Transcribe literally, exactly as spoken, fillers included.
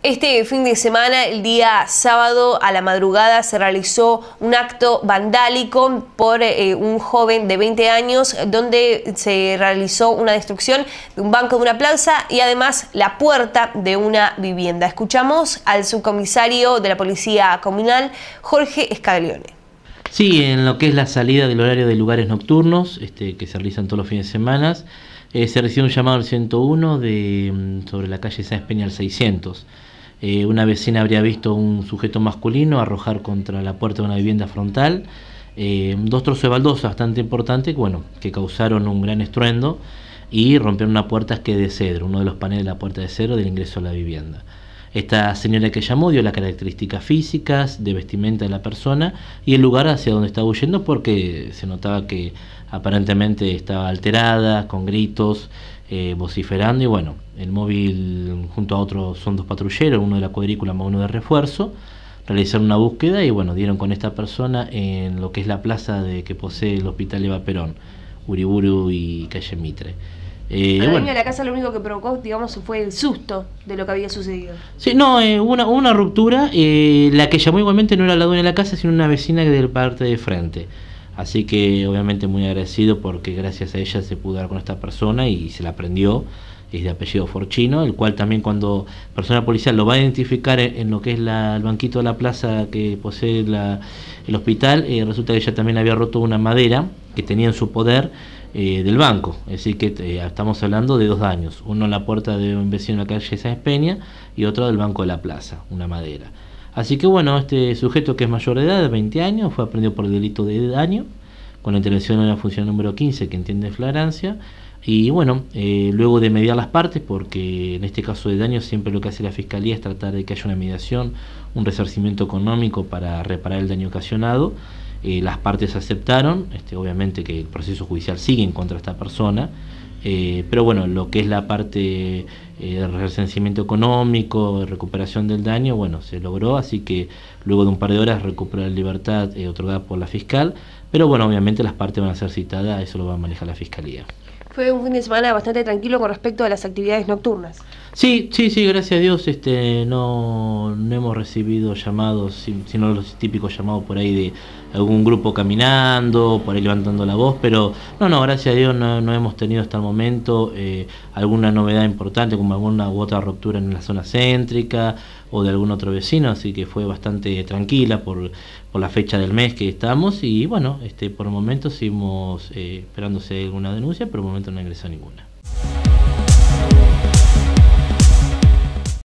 Este fin de semana, el día sábado a la madrugada, se realizó un acto vandálico por eh, un joven de veinte años, donde se realizó una destrucción de un banco de una plaza y además la puerta de una vivienda. Escuchamos al subcomisario de la Policía Comunal, Jorge Scaglione. Sí, en lo que es la salida del horario de lugares nocturnos, este, que se realizan todos los fines de semana, eh, se recibió un llamado al ciento uno de, sobre la calle Sáenz Peña al seiscientos. Eh, una vecina habría visto un sujeto masculino arrojar contra la puerta de una vivienda frontal eh, dos trozos de baldosa bastante importantes, bueno, que causaron un gran estruendo y rompieron una puerta que de cedro, uno de los paneles de la puerta de cedro del ingreso a la vivienda. Esta señora que llamó dio las características físicas de vestimenta de la persona y el lugar hacia donde estaba huyendo, porque se notaba que aparentemente estaba alterada, con gritos, eh, vociferando, y bueno, el móvil junto a otros son dos patrulleros, uno de la cuadrícula más uno de refuerzo, realizaron una búsqueda y bueno, dieron con esta persona en lo que es la plaza de que posee el Hospital Eva Perón, Uriburu y calle Mitre. Eh, a la bueno, de la casa lo único que provocó, digamos, fue el susto de lo que había sucedido. Sí, no, eh, una, una ruptura. Eh, la que llamó igualmente no era la dueña de la casa, sino una vecina de parte de frente. Así que obviamente muy agradecido, porque gracias a ella se pudo dar con esta persona y se la prendió. Es de apellido Forchino, el cual también, cuando persona policial lo va a identificar en, en lo que es la, el banquito de la plaza que posee la, el hospital, eh, resulta que ella también había roto una madera que tenía en su poder eh, del banco. Es decir, que eh, estamos hablando de dos daños: uno en la puerta de un vecino en la calle Sáenz Peña y otro del banco de la plaza, una madera. Así que bueno, este sujeto, que es mayor de edad, de veinte años, fue aprendido por el delito de daño, con la intervención de la función número quince, que entiende flagrancia. Y bueno, eh, luego de mediar las partes, porque en este caso de daño siempre lo que hace la Fiscalía es tratar de que haya una mediación, un resarcimiento económico para reparar el daño ocasionado, eh, las partes aceptaron, este, obviamente que el proceso judicial sigue en contra de esta persona, eh, pero bueno, lo que es la parte eh, de resarcimiento económico, de recuperación del daño, bueno, se logró, así que luego de un par de horas recupera la libertad eh, otorgada por la fiscal, pero bueno, obviamente las partes van a ser citadas, eso lo va a manejar la Fiscalía. Fue un fin de semana bastante tranquilo con respecto a las actividades nocturnas. Sí, sí, sí, gracias a Dios este, no, no hemos recibido llamados, sino los típicos llamados por ahí de algún grupo caminando, por ahí levantando la voz, pero no, no, gracias a Dios no, no hemos tenido hasta el momento eh, alguna novedad importante, como alguna u otra ruptura en la zona céntrica o de algún otro vecino, así que fue bastante tranquila por, por la fecha del mes que estamos. Y bueno, este, por el momento seguimos eh, esperándose alguna denuncia, pero por el momento no ingresó ninguna.